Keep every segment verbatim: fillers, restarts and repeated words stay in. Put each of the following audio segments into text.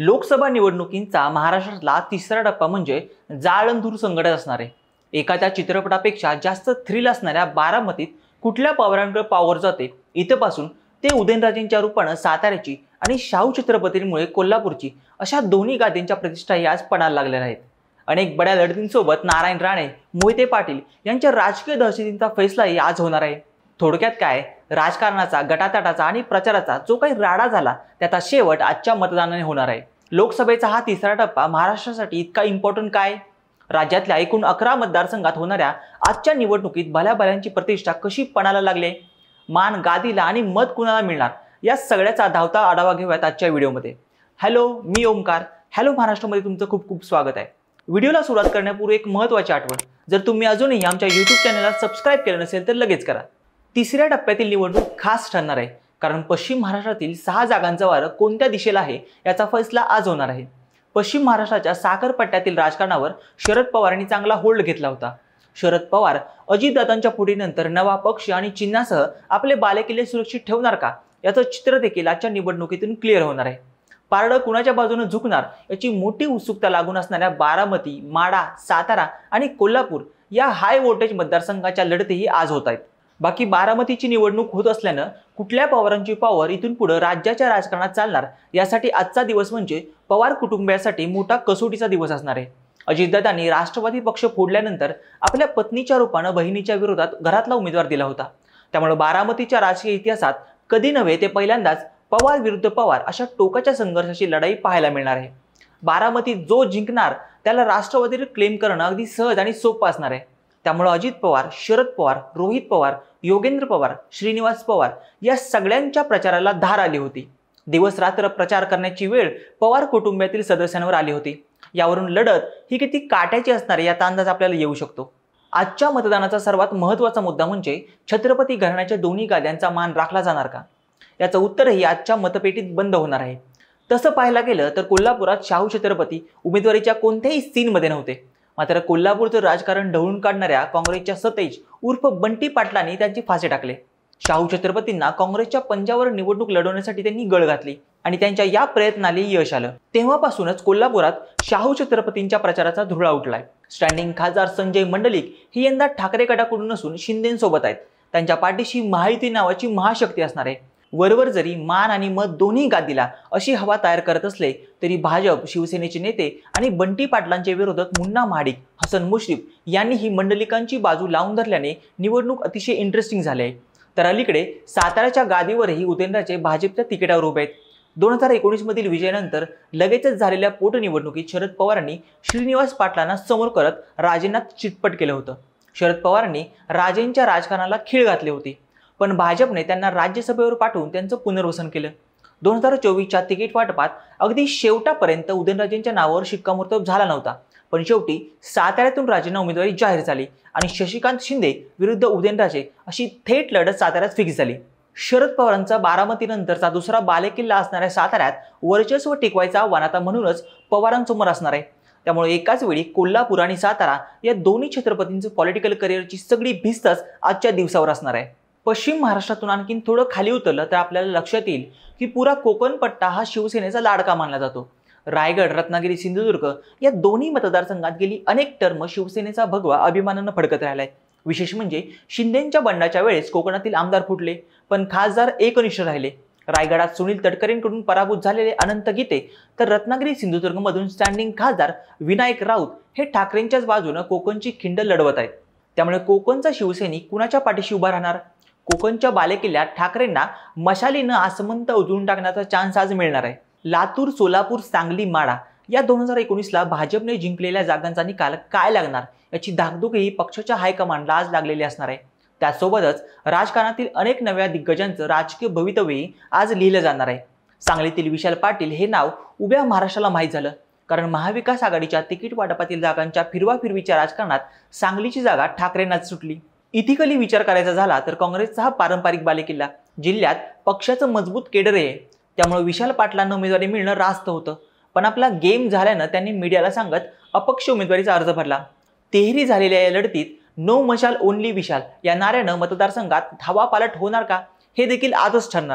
लोकसभा निवडणुकींचा महाराष्ट्रातला तिसरा टप्पा म्हणजे जाळंधूर संघटन असणार आहे। एखाद्या चित्रपटापेक्षा जास्त थ्रिल असणाऱ्या बारामतीत कुठल्या पवारांकडे पॉवर जाते इथपासून ते उदयनराजेंच्या रूपाने साताऱ्याची आणि शाहू छत्रपतींमुळे कोल्हापूरची अशा दोन्ही गादींच्या प्रतिष्ठाही आज पणाला लागलेल्या आहेत। अनेक बड्या लढतींसोबत नारायण राणे, मोहिते पाटील यांच्या राजकीय दहशतींचा फैसलाही आज होणार आहे। थोडक्यात काय, राजकारणाचा, गटातटाचा आणि प्रचाराचा जो काही राडा झाला त्याचा शेवट आजच्या मतदानाने होणार आहे। लोकसभेचा हा तिसरा टप्पा महाराष्ट्रासाठी इतका इम्पॉर्टंट काय? राज्यातल्या एकूण अकरा मतदारसंघात होणाऱ्या आजच्या निवडणुकीत भल्याभल्यांची प्रतिष्ठा कशी पणाला लागले, मान गादीला आणि मत कुणाला मिळणार, या सगळ्याचा धावता आढावा घेऊयात आजच्या व्हिडिओमध्ये। हॅलो, मी ओमकार। हॅलो महाराष्ट्रामध्ये तुमचं खूप खूप स्वागत आहे। व्हिडिओला सुरुवात करण्यापूर्वी एक महत्त्वाची आठवण, जर तुम्ही अजूनही आमच्या यूट्यूब चॅनलला सबस्क्राइब केलं नसेल तर लगेच करा। तिसऱ्या टप्प्यातील निवडणूक खास ठरणार आहे, कारण पश्चिम महाराष्ट्रातील सहा जागांचा वार कोणत्या दिशेला आहे याचा फैसला आज होणार आहे। पश्चिम महाराष्ट्राच्या साखरपट्ट्यातील राजकारणावर शरद पवारांनी चांगला होल्ड घेतला होता। शरद पवार अजितदादांच्या फुटीनंतर नवा पक्ष आणि चिन्हासह आपले बालेकिल्ले सुरक्षित ठेवणार का, याचं चित्र देखील आजच्या निवडणुकीतून क्लिअर होणार आहे। पारडं कुणाच्या बाजूने झुकणार याची मोठी उत्सुकता लागून असणाऱ्या बारामती, माढा, सातारा आणि कोल्हापूर या हाय व्होल्टेज मतदारसंघाच्या लढतीही आज होत आहेत। बाकी बारामतीची निवडणूक होत असल्यानं कुठल्या पवारांची पॉवर इथून पुढे राज्याच्या राजकारणात चालणार यासाठी आजचा दिवस म्हणजे पवार कुटुंबियासाठी मोठा कसोटीचा दिवस असणार आहे। अजितदादांनी राष्ट्रवादी पक्ष फोडल्यानंतर आपल्या पत्नीच्या रूपाने बहिणीच्या विरोधात घरातला उमेदवार दिला होता। त्यामुळे बारामतीच्या राजकीय इतिहासात कधी नव्हे ते पहिल्यांदाच पवार विरुद्ध पवार अशा टोकाच्या संघर्षाची लढाई पाहायला मिळणार आहे। बारामतीत जो जिंकणार त्याला राष्ट्रवादीवर क्लेम करणं अगदी सहज आणि सोपं असणार आहे। त्यामुळे अजित पवार, शरद पवार, रोहित पवार, योगेंद्र पवार, श्रीनिवास पवार या सगळ्यांच्या प्रचाराला धार आली होती। दिवस रात्र प्रचार करण्याची वेळ पवार कुटुंबातील सदस्यांवर आली होती। यावरून लढत ही किती काट्याची असणार याचा अंदाज आपल्याला येऊ शकतो। आजच्या मतदानाचा सर्वात महत्त्वाचा मुद्दा म्हणजे छत्रपती घराण्याच्या दोन्ही गाद्यांचा मान राखला जाणार का, याचं उत्तरही आजच्या मतपेटीत बंद होणार आहे। तसं पाहायला गेलं तर कोल्हापुरात शाहू छत्रपती उमेदवारीच्या कोणत्याही सीनमध्ये नव्हते, मात्र कोल्हापूरचं राजकारण ढवळून काढणाऱ्या काँग्रेसच्या सतेज उर्फ बंटी पाटलांनी त्यांची फासे टाकले। शाहू छत्रपतींना काँग्रेसच्या पंजावर निवडणूक लढवण्यासाठी त्यांनी गळ घातली आणि त्यांच्या या प्रयत्नाला यश आलं। तेव्हापासूनच कोल्हापुरात शाहू छत्रपतींच्या प्रचाराचा धुरळा उठलाय। स्टँडिंग खासदार संजय मंडलिक ही यंदा ठाकरे गटाकडून नसून शिंदेंसोबत आहेत। त्यांच्या पाठीशी महायुती नावाची महाशक्ती असणार आहे। वरवर जरी मान आणि मत दोन्ही गादीला अशी हवा तयार करत असले तरी भाजप, शिवसेनेचे नेते आणि बंटी पाटलांचे विरोधक मुन्ना महाडिक, हसन मुश्रीफ यांनी ही मंडलिकांची बाजू लावून धरल्याने निवडणूक अतिशय इंटरेस्टिंग झाली आहे। तर अलीकडे साताऱ्याच्या गादीवरही उदयनराजे भाजपच्या तिकिटावर उभे आहेत। दोन हजार एकोणीस मधील विजयानंतर लगेचच झालेल्या पोटनिवडणुकीत शरद पवारांनी श्रीनिवास पाटलांना समोर करत राजेंना चितपट केलं होतं। शरद पवारांनी राजेंच्या राजकारणाला खीळ घातली होती, पण भाजपने त्यांना राज्यसभेवर पाठवून त्यांचं पुनर्वसन केलं। दोन हजार चोवीसच्या तिकीट वाटपात अगदी शेवटापर्यंत उदयनराजेंच्या नावावर शिक्कामोर्तब झाला नव्हता, पण शेवटी साताऱ्यातून राजेंना उमेदवारी जाहीर झाली आणि शशिकांत शिंदे विरुद्ध उदयनराजे अशी थेट लढत साताऱ्यात फिक्स झाली। शरद पवारांचा बारामतीनंतरचा दुसरा बालेकिल्ला असणाऱ्या साताऱ्यात वर्चस्व टिकवायचं आव्हान आता म्हणूनच पवारांसमोर असणार आहे। त्यामुळे एकाच वेळी कोल्हापूर आणि सातारा या दोन्ही छत्रपतींचं पॉलिटिकल करिअरची सगळी भिस्तच आजच्या दिवसावर असणार आहे। पश्चिम महाराष्ट्रातून आणखीन थोडं खाली उतरलं तर आपल्याला लक्षात येईल की पुरा कोकण पट्टा हा शिवसेनेचा लाडका मानला जातो। रायगड, रत्नागिरी, सिंधुदुर्ग या दोन्ही मतदारसंघात गेली अनेक टर्म शिवसेनेचा भगवा अभिमानानं फडकत राहिलाय। विशेष म्हणजे शिंदेंच्या बंडाच्या वेळेस कोकणातील आमदार फुटले, पण खासदार एकनिष्ठ राहिले। रायगडात सुनील तटकरेंकडून पराभूत झालेले अनंत गीते तर रत्नागिरी, सिंधुदुर्गमधून स्टँडिंग खासदार विनायक राऊत हे ठाकरेंच्याच बाजूने कोकणची खिंड लढवत आहेत। त्यामुळे कोकणचा शिवसैनिक कुणाच्या पाठीशी उभा राहणार? कोकणच्या बालेकिल्ल्यात ठाकरेंना मशालीनं आसमंत उजळून टाकण्याचा चान्स आज मिळणार आहे। लातूर, सोलापूर, सांगली, माढा या दोन हजार एकोणीसला भाजपने जिंकलेल्या जागांचा निकाल काय लागणार याची धाकधूकही पक्षाच्या हायकमांडला आज लागलेली असणार आहे। त्यासोबतच राजकारणातील अनेक नव्या दिग्गजांचं राजकीय भवितव्यही आज लिहिलं जाणार आहे। सांगलीतील विशाल पाटील हे नाव उभ्या महाराष्ट्राला माहीत झालं, कारण महाविकास आघाडीच्या तिकीट वाटपातील जागांच्या फिरवाफिरवीच्या राजकारणात सांगलीची जागा ठाकरेंनाच सुटली। इथिकली विचार करायचा झाला तर काँग्रेसचा हा पारंपरिक बालेकिल्ला जिल्ह्यात पक्षाचं मजबूत केडर आहे। त्यामुळे विशाल पाटलांना उमेदवारी मिळणं रास्त होतं, पण आपला गेम झाल्यानं त्यांनी मीडियाला सांगत अपक्ष उमेदवारीचा अर्ज भरला। तेहरी झालेल्या या लढतीत नो मशाल ओनली विशाल या नाऱ्यानं मतदारसंघात धावा पालट होणार का, हे देखील आजच ठरणार आहे।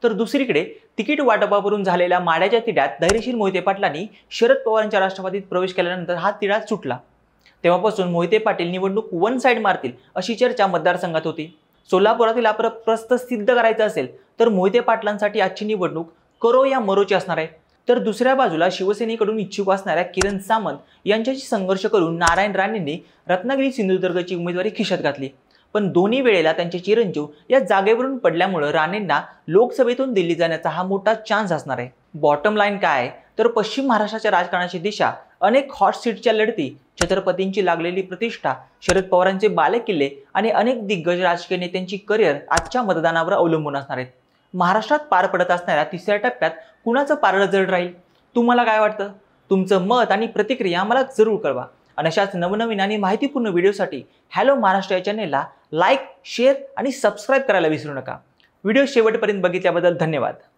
तर दुसरीकडे तिकीट वाटपावरून झालेल्या माड्याच्या तिढ्यात धैर्यशील मोहिते पाटलांनी शरद पवारांच्या राष्ट्रवादीत प्रवेश केल्यानंतर हा तिढा सुटला। तेव्हापासून मोहिते पाटील निवडणूक वन साइड मारतील अशी चर्चा मतदारसंघात होती। सोलापुरातील आपलं प्रस्त सिद्ध करायचं असेल तर मोहिते पाटलांसाठी आजची निवडणूक करो या मरोची असणार आहे। तर दुसऱ्या बाजूला शिवसेनेकडून इच्छुक असणाऱ्या किरण सामंत यांच्याशी संघर्ष करून नारायण राणेंनी रत्नागिरी सिंधुदुर्गची उमेदवारी खिशात घातली, पण दोन्ही वेळेला त्यांचे चिरंजीव या जागेवरून पडल्यामुळे राणेंना लोकसभेतून दिल्ली जाण्याचा हा मोठा चान्स असणार आहे। बॉटम लाईन काय तर पश्चिम महाराष्ट्राच्या राजकारणाची दिशा, अनेक हॉट सीटच्या लढती, छत्रपतींची लागलेली प्रतिष्ठा, शरद पवारांचे बालेकिल्ले आणि अनेक दिग्गज राजकीय नेत्यांची करिअर आजच्या मतदानावर अवलंबून असणार आहेत। महाराष्ट्रात पार पडत असणाऱ्या तिसऱ्या टप्प्यात कुणाचं पारडं जड राहील? तुम्हाला काय वाटतं? तुमचं मत आणि प्रतिक्रिया आम्हाला जरूर कळवा आणि अशाच नवनवीन आणि माहितीपूर्ण व्हिडिओसाठी हॅलो महाराष्ट्र या चॅनेलला लाईक, शेअर आणि सबस्क्राईब करायला विसरू नका। व्हिडिओ शेवटपर्यंत बघितल्याबद्दल धन्यवाद।